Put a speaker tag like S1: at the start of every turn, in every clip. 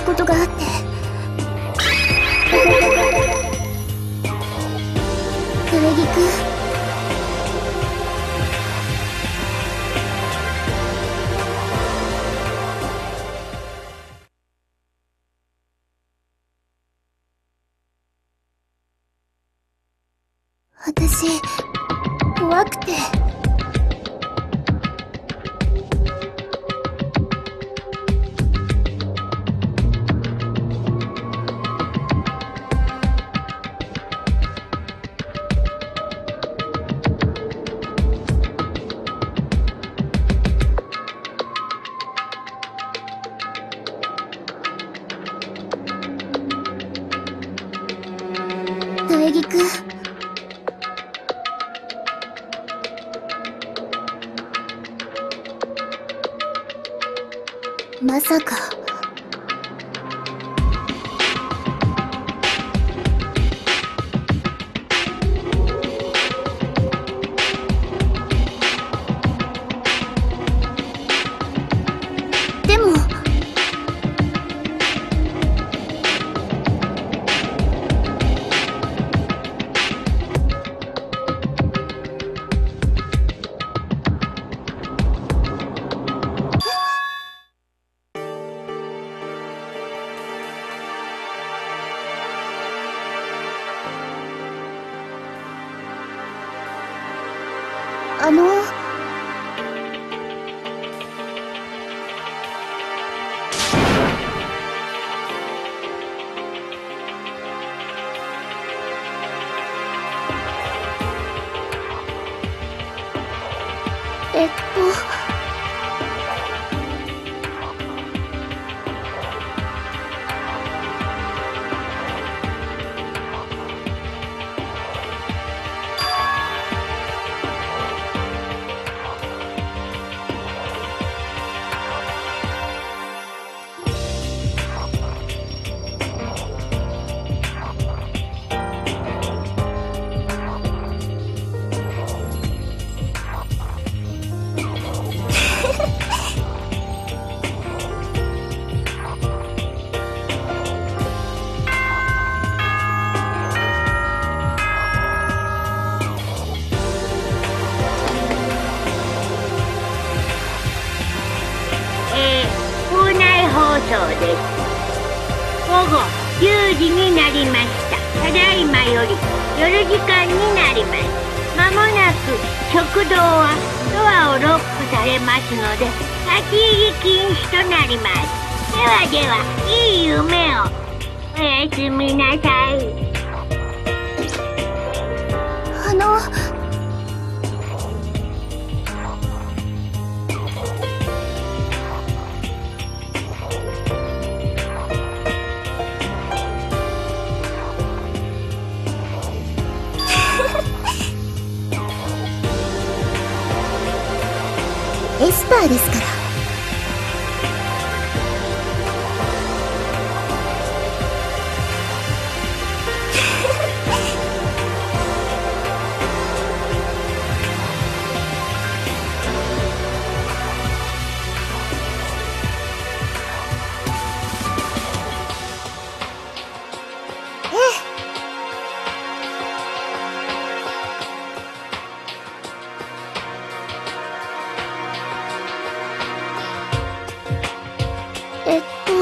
S1: 事があって。楓君、私怖くて。楓君、まさか。でもあの、えっと
S2: 校内放送です。午後10時になりました。ただいまより夜時間になります。まもなく食堂はドアをロックされますので立ち入り禁止となります。ではでは、いい夢を。おやすみなさい。
S1: あの、エスパーですから。えっと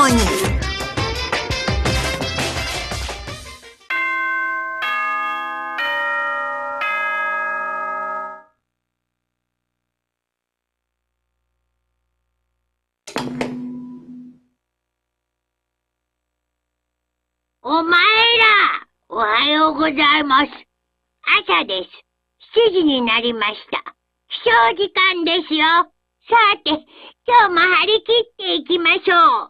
S3: のに。
S2: お前ら、おはようございます。朝です。7時になりました。起床時間ですよ。さて、今日も張り切っていきましょう。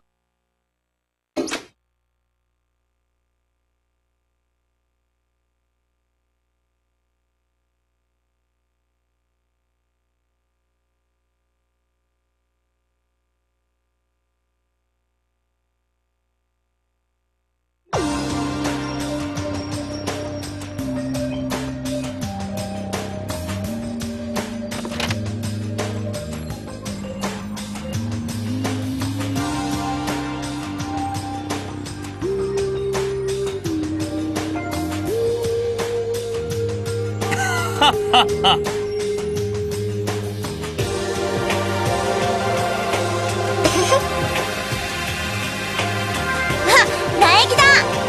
S1: 苗木だ。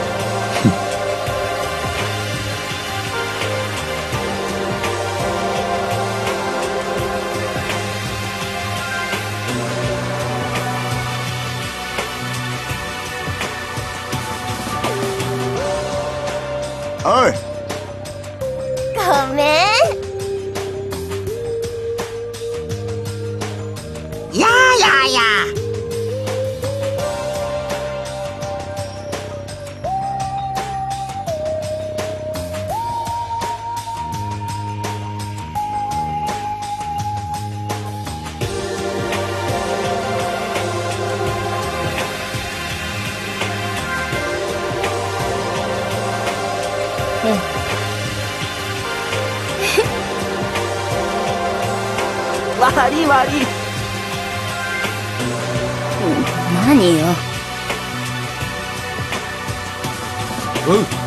S4: おい。
S1: ごめん。
S3: ややや。
S5: 悪い悪い。
S1: 何よ。
S4: おう。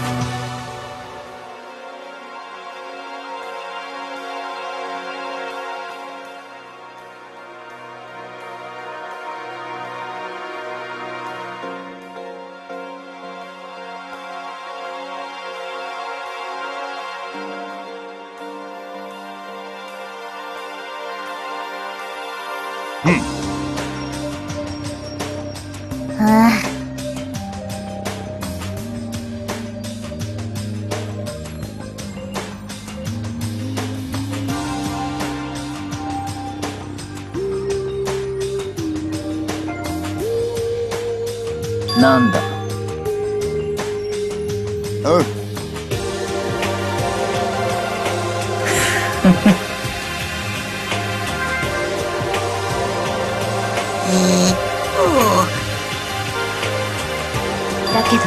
S1: ああ。
S5: なんだ。
S4: おう。
S1: だけど。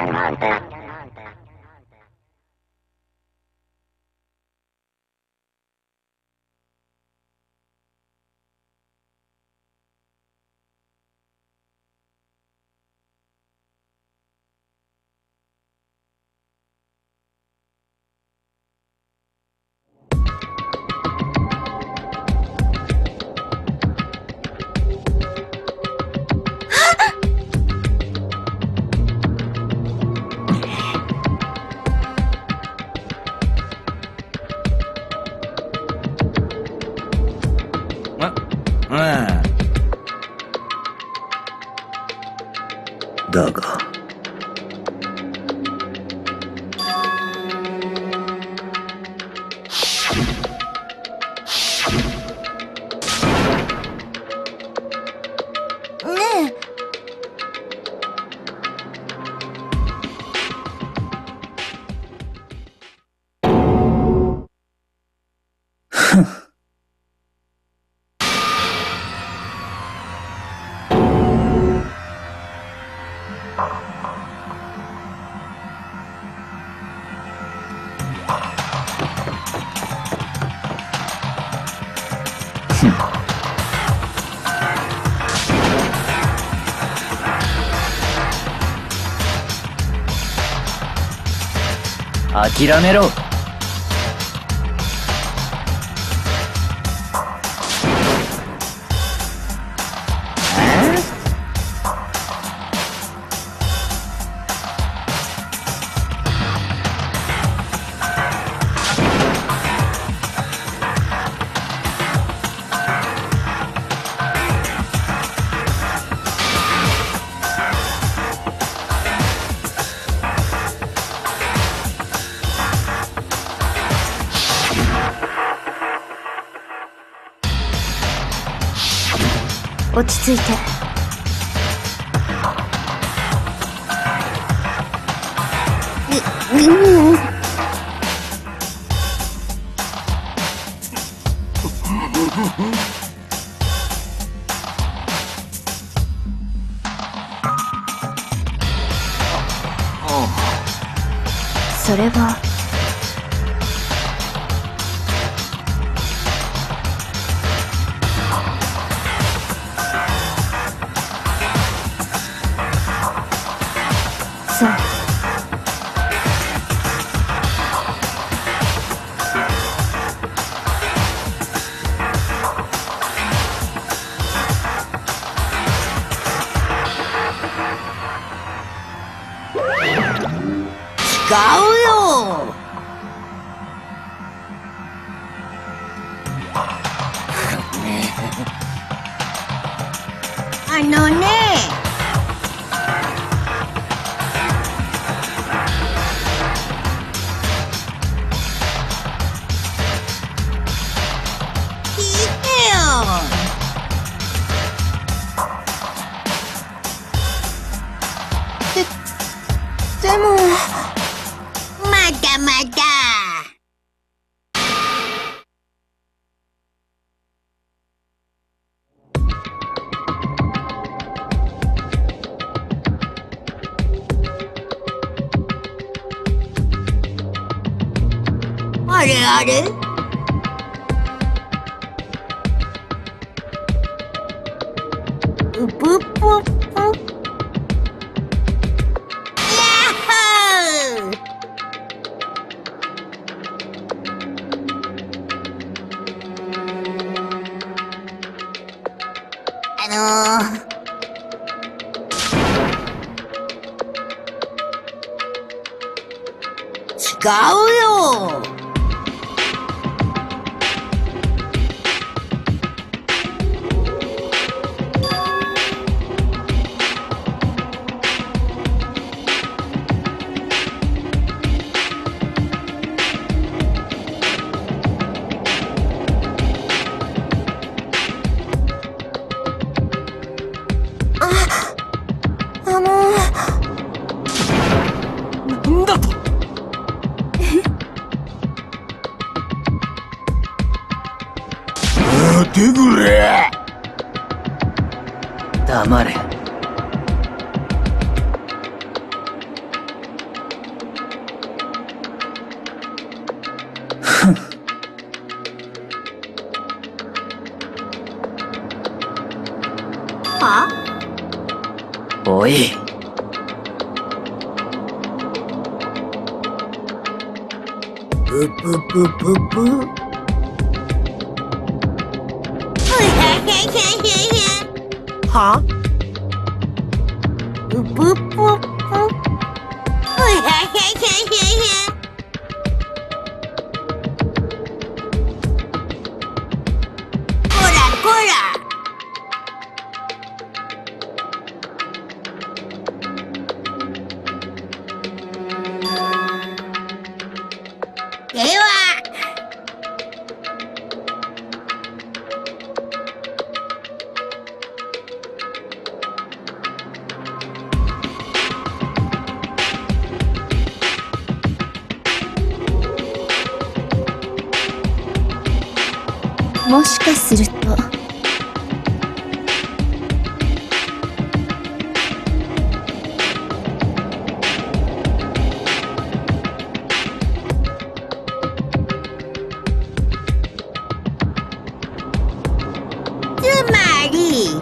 S5: だが
S1: ねえ。
S5: 諦めろ。
S1: 落ち着いて。それはそう。
S3: 違うよ。あのね。聞いてよ。
S1: でも。
S3: まだまだ。あれあれ？うぷっぷっぷ。やっほー！違うよ。
S5: なんだと。
S4: 待てくれ。
S5: 黙れ。
S3: は？
S5: おい。
S3: ぷぷぷぷぷ。
S5: は？
S3: ぷぷぷぷ。こらこら。では。
S1: もしかすると
S3: つまり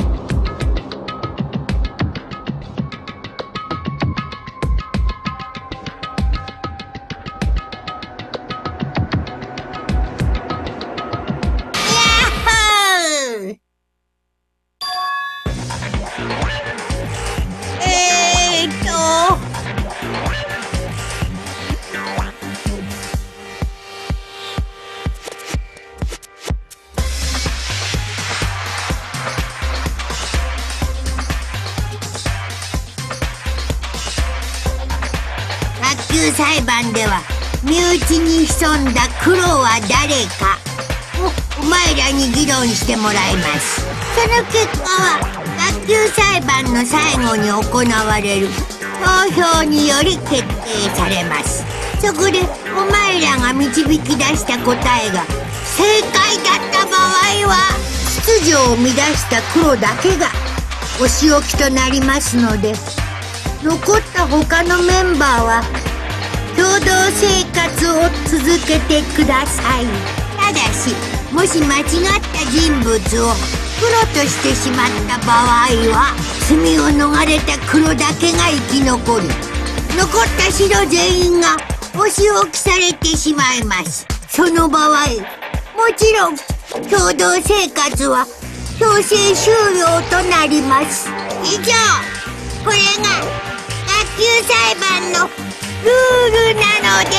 S3: 卓球裁判では身内に潜んだ黒は誰かをお前らに議論してもらいます。その結果は卓球裁判の最後に行われる投票により決定されます。そこでお前らが導き出した答えが正解だった場合は秩序を乱した黒だけがお仕置きとなりますので、残った他のメンバーは共同生活を続けてください。ただしもし間違った人物を黒としてしまった場合は罪を逃れた黒だけが生き残り、残った白全員がお仕置きされてしまいます。その場合もちろん共同生活は強制終了となります。以上、これが卓球裁判のルールなのです。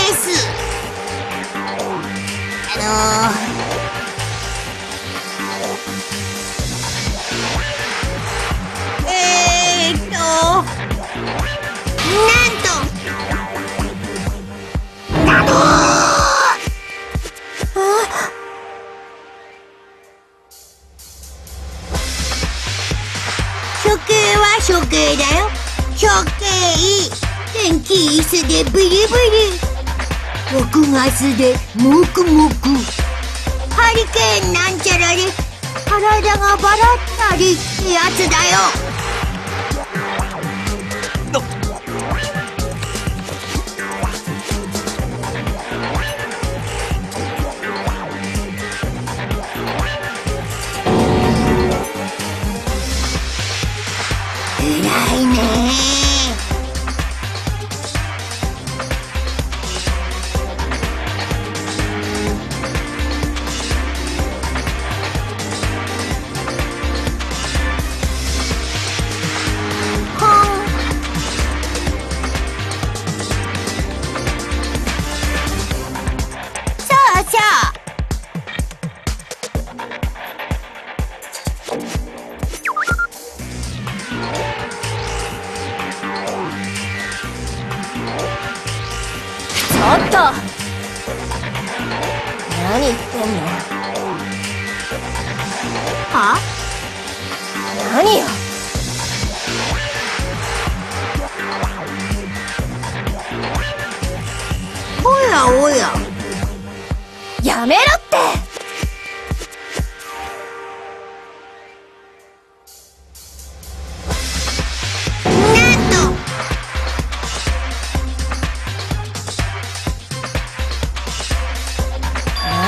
S3: なんと処刑は処刑だよ。処刑。天気椅子でビリビリ、6月でもくもく、ハリケーンなんちゃらで体がバラったりってやつだよ。偉いね。
S1: ちょっと何言ってんの？
S3: は？
S1: 何よ？
S3: おやおや。
S1: やめろって！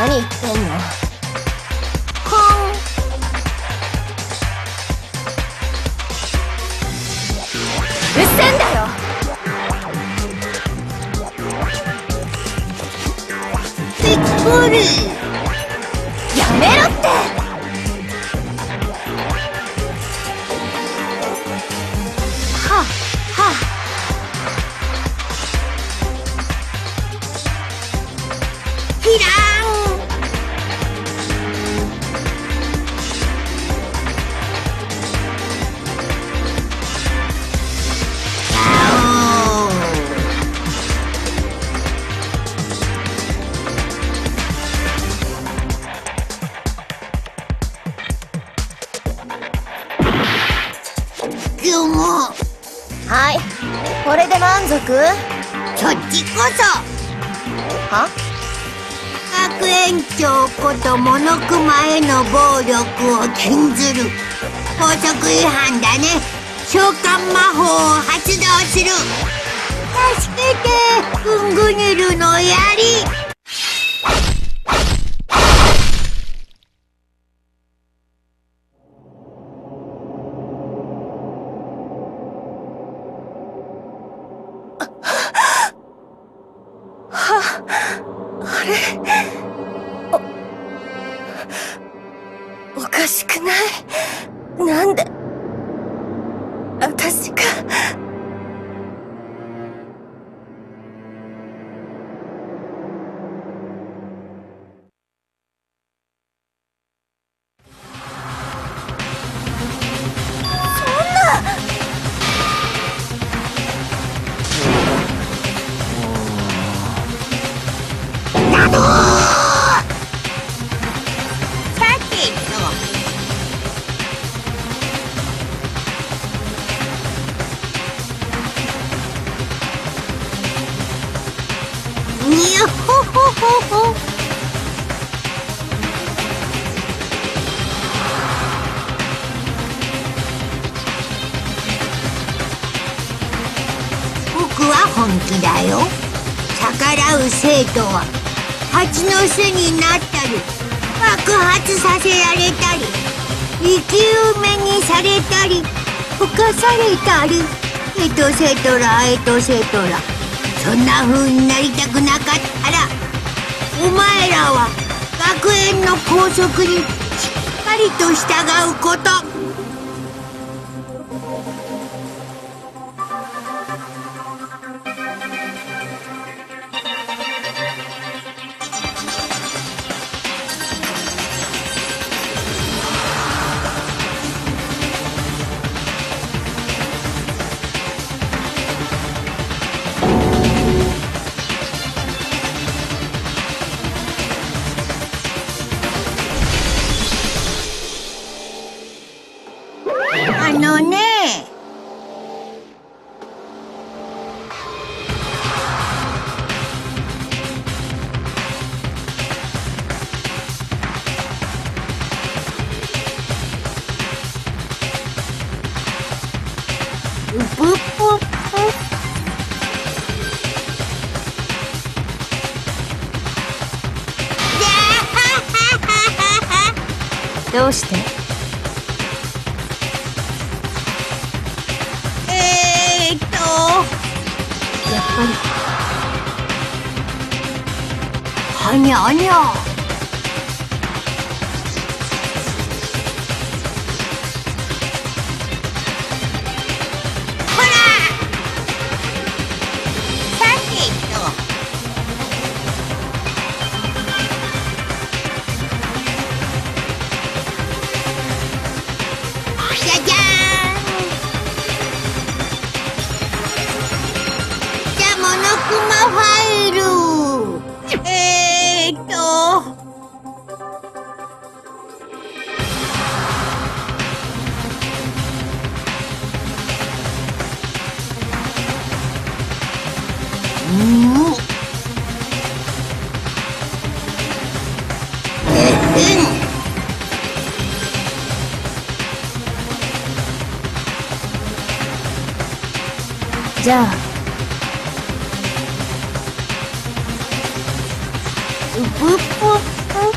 S1: 何言ってんの。
S3: コン。
S1: うっせんだよ。
S3: びっくり。
S1: やめろって。
S3: ははキラン。
S1: はい、これで満足？
S3: そっちこそ。
S1: は？
S3: 学園長ことモノクマへの暴力を禁ずる法則違反だね。召喚魔法を発動する。助けて、グングニルの槍。
S1: おかしくない？なんで私が。
S3: にゃほほほほ。僕は本気だよ。逆らう生徒は蜂の巣になったり爆発させられたり生き埋めにされたり溶かされたりエトセトラエトセトラ。そんな風になりたくなかったらお前らは学園の校則にしっかりと従うこと。あのね。うぷっぷっぷ。
S1: どうして？やっぱり
S3: はにゃにゃ。ほらさてと。じゃじゃーん。じゃモノクマファイル。
S1: じゃあ
S3: うぷっぷっぷ。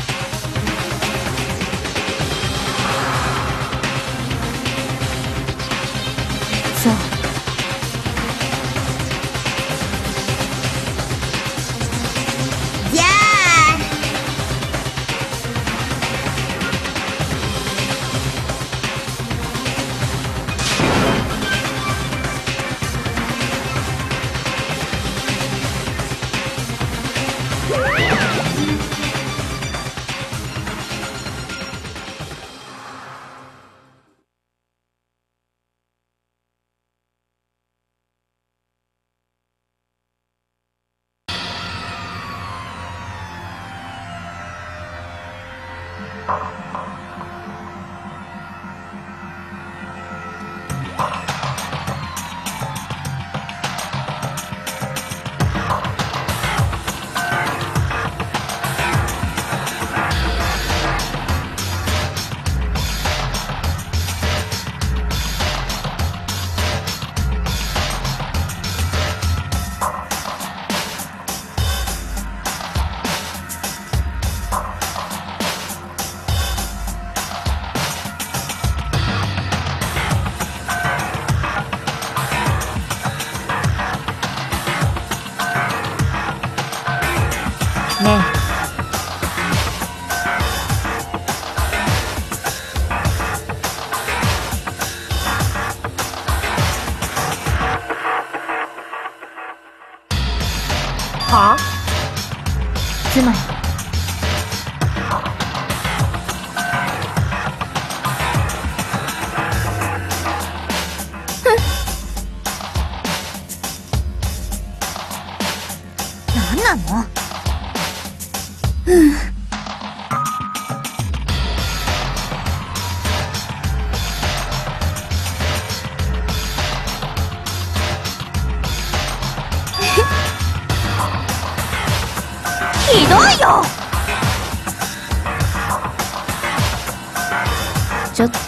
S5: は
S1: つまり
S3: 何なの？ひどいよ。
S1: ちょっと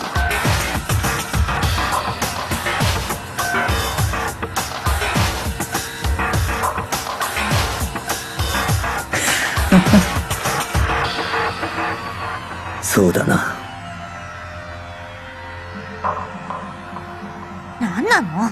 S5: そうだな。
S3: 何なの？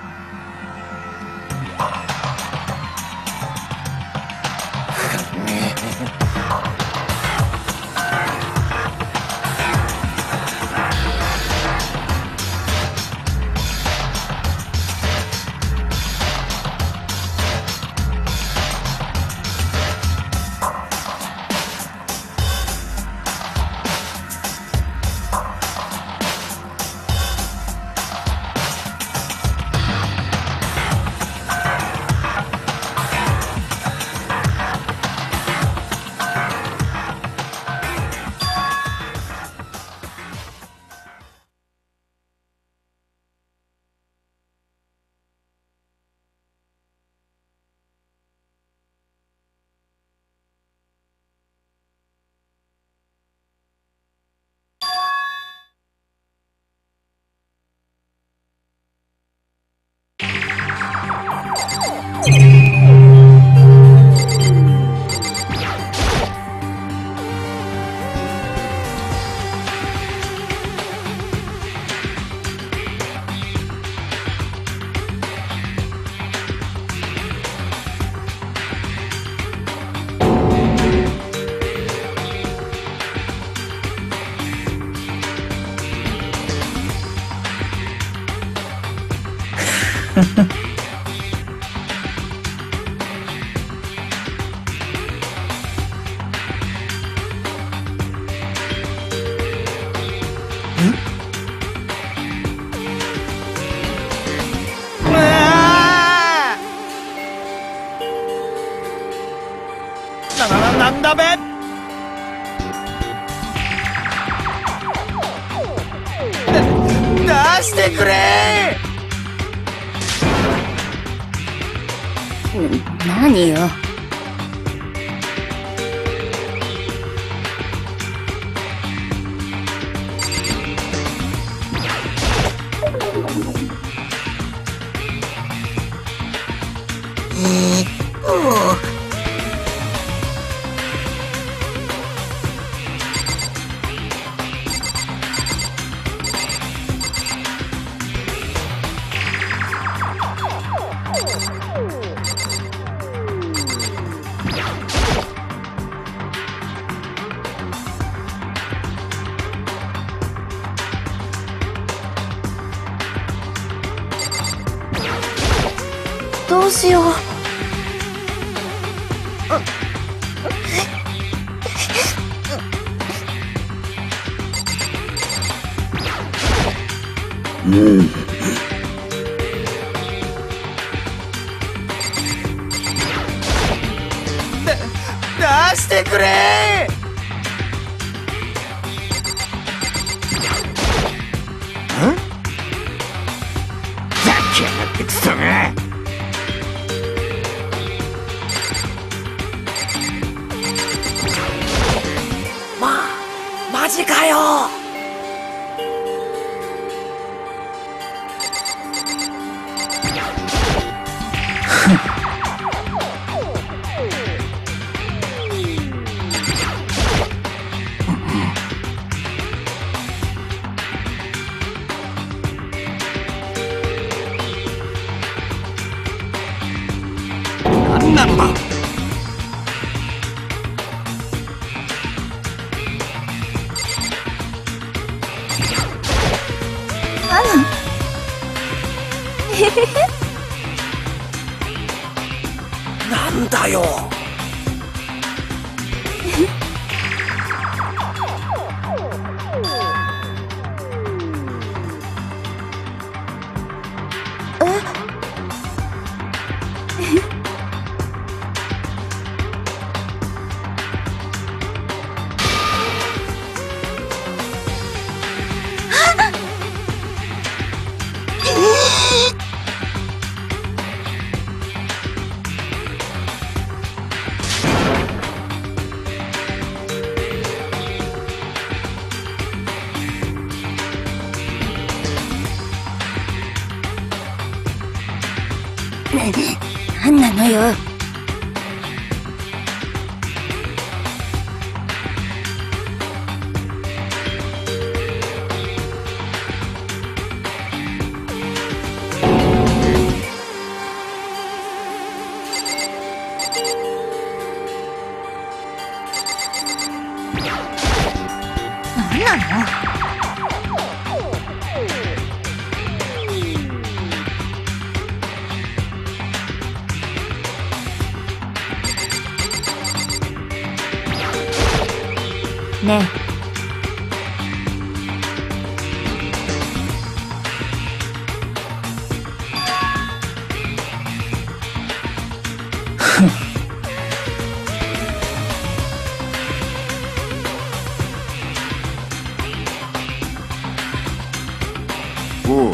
S5: なんだべ。出してくれ。
S1: 何よ。どうしよう。
S5: 出してくれ。
S4: くそが。
S5: マジかよ。
S4: なんなんだ。
S5: なんだよ。
S1: なんなのよ。なんなの？ねえ。
S4: おう。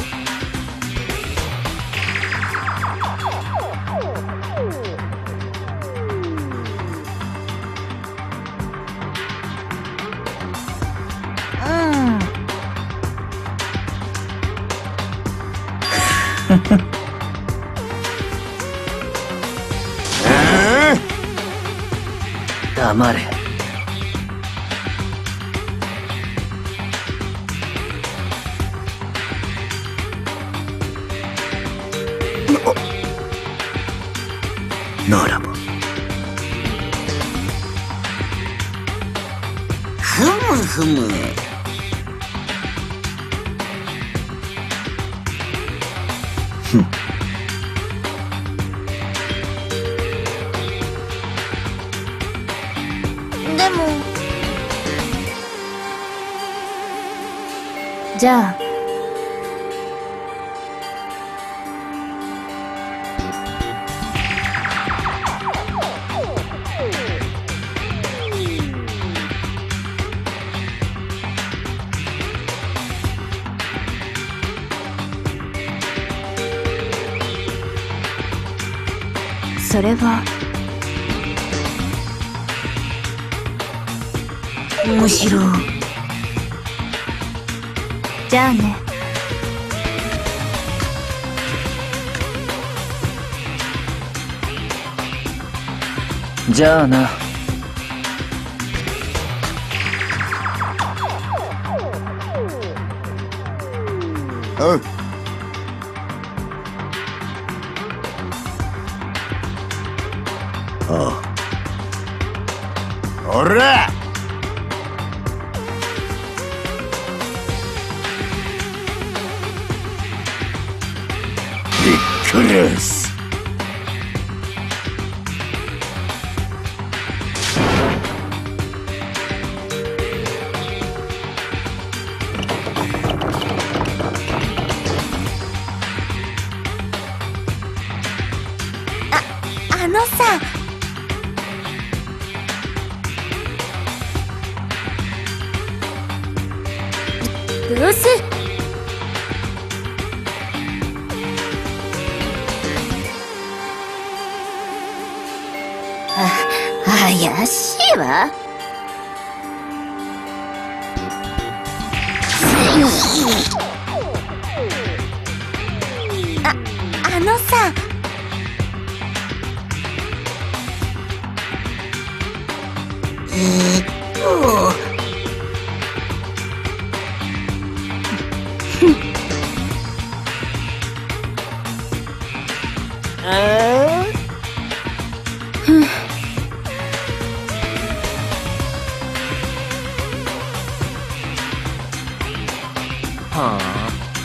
S5: 黙れ。ならば。
S3: ふむふむ。
S1: でも。じゃあ。それは
S3: 面白い。
S1: じゃあね。
S5: じゃあな。
S4: おう。
S5: あ
S4: おら。びっくりす。
S1: あのさ。どうせ怪しいわ。あのさ。
S5: はあ。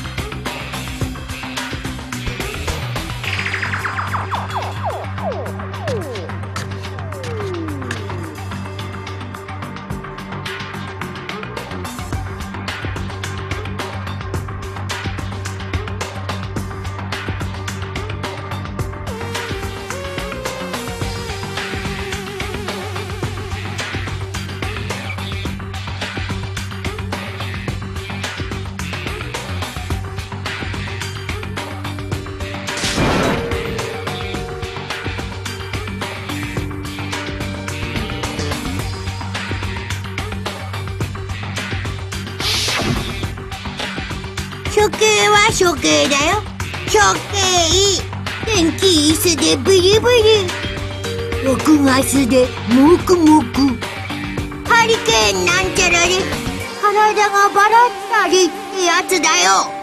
S3: 処刑は処刑だよ。処刑。天気椅子でブリブリ。6月でもくもく。ハリケーンなんちゃらで体がバラったりってやつだよ。